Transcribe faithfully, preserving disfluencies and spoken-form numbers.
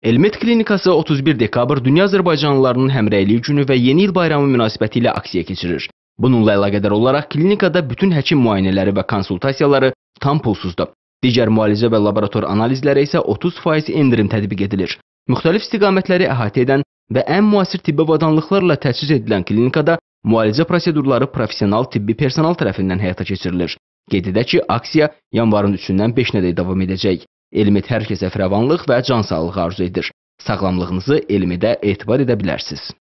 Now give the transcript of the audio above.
Elmit klinikası otuz bir dekabr Dünya Azərbaycanlılarının Həmrəylik günü və Yeni il bayramı münasibəti ilə aksiya keçirir. Bununla əlaqədar olaraq klinikada bütün həkim müayinələri və konsultasiyaları tam pulsuzdur. Digər müalicə və laborator analizlərə isə otuz faiz endirim tətbiq edilir. Müxtəlif istiqamətləri əhatə edən və ən müasir tibbi avadanlıqlarla təchiz edilən klinikada müalicə prosedurları professional tibbi personal tərəfindən həyata keçirilir. Qeyd edək ki, aksiya yanvarın üçündən beşinədək davam edəcək. Elmit hər kəsə firavanlıq və can sağlığı arzu edir. Sağlamlığınızı Elmidə etibar edə bilərsiniz.